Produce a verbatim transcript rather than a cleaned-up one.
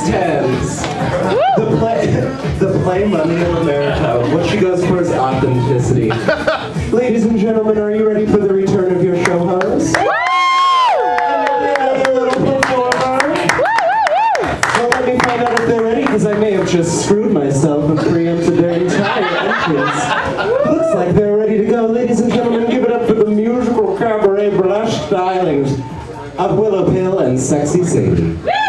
Thames. The play, the play Money in America. What she goes for is authenticity. Ladies and gentlemen, are you ready for the return of your show host? Another little performer. Well, let me find out if they're ready, because I may have just screwed myself and preempted their entire entrance. Looks like they're ready to go. Ladies and gentlemen, give it up for the musical cabaret burlesque stylings of Willow Pill and Sexy Sadie.